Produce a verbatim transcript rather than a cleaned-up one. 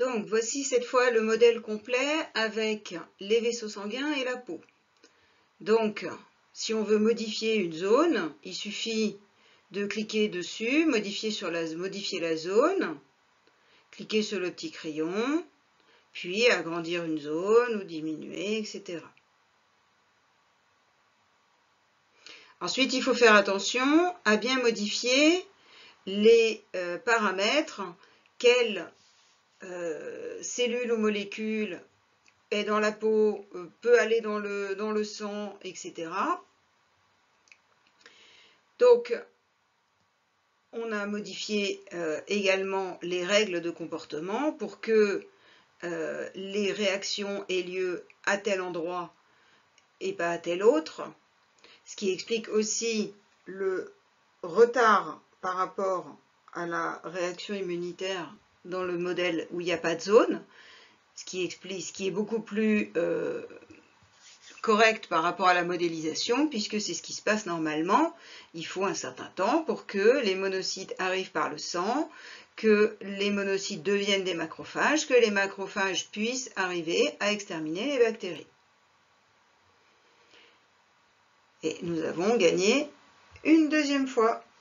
Donc, voici cette fois le modèle complet avec les vaisseaux sanguins et la peau. Donc, si on veut modifier une zone, il suffit de cliquer dessus, modifier, sur la, modifier la zone, cliquer sur le petit crayon, puis agrandir une zone ou diminuer, et cetera. Ensuite, il faut faire attention à bien modifier les euh, paramètres, quelles euh, cellules ou molécules est dans la peau, euh, peut aller dans le, dans le sang, et cetera. Donc, on a modifié euh, également les règles de comportement pour que euh, les réactions aient lieu à tel endroit et pas à tel autre, ce qui explique aussi le retard par rapport à la réaction immunitaire dans le modèle où il n'y a pas de zone, ce qui explique, ce qui est beaucoup plus euh, correct par rapport à la modélisation, puisque c'est ce qui se passe normalement. Il faut un certain temps pour que les monocytes arrivent par le sang, que les monocytes deviennent des macrophages, que les macrophages puissent arriver à exterminer les bactéries. Et nous avons gagné une deuxième fois.